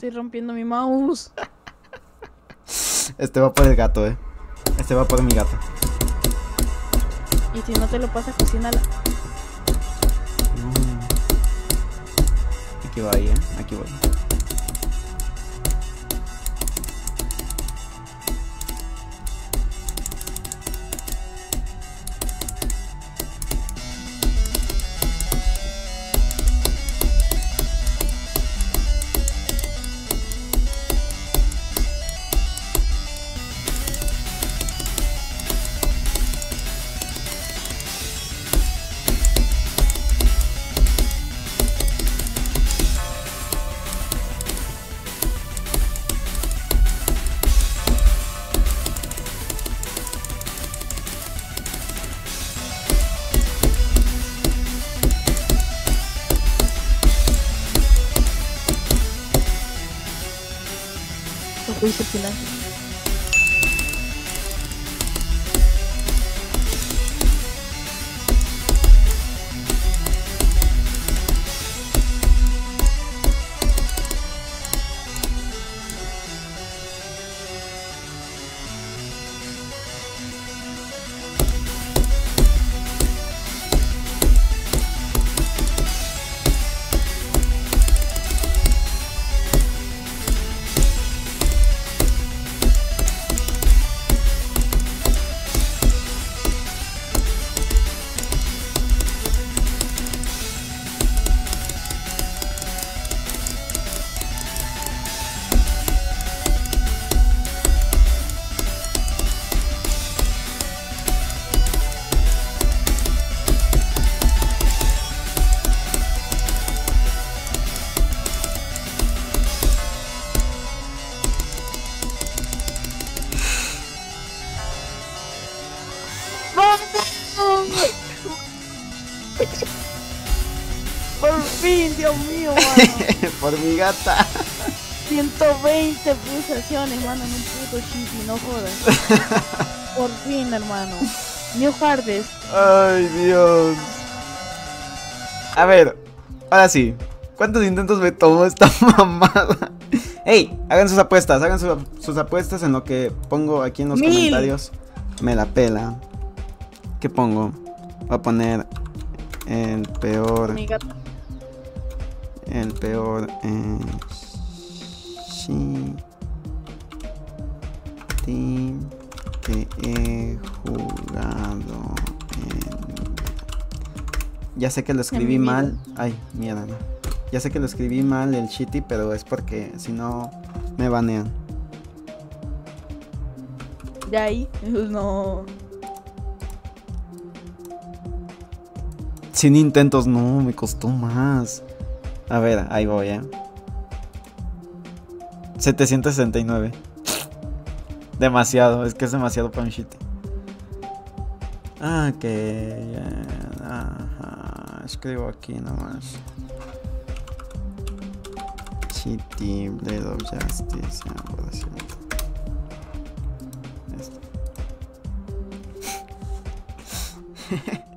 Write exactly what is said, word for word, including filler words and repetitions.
estoy rompiendo mi mouse. Este va por el gato, eh. Este va por mi gato. Y si no te lo pasa, cocínala. Mm. Aquí va ahí, eh. Aquí voy. Lo hice al final. Por fin, Dios mío, mano. Por mi gata. ciento veinte pulsaciones, mano, en un puto chipi, no jodas. Por fin, hermano. New Harvest. Ay, Dios. A ver, ahora sí. ¿Cuántos intentos me tomó esta mamada? Ey, hagan sus apuestas, hagan su- sus apuestas en lo que pongo aquí en los Mil. comentarios. Me la pela. ¿Qué pongo? Voy a poner el peor. Mi gata. El peor. Eh, sí. Team que he jugado en... Ya sé que lo escribí mi vida. mal. Ay, mierda. No. Ya sé que lo escribí mal el shitty, pero es porque si no me banean. De ahí, no. Sin intentos, no, me costó más. A ver, ahí voy, eh. setecientos sesenta y nueve. Demasiado, es que es demasiado para un shitty. Ah, que ya, ajá, escribo aquí nomás. Shitty, Blade of Justice, Esto.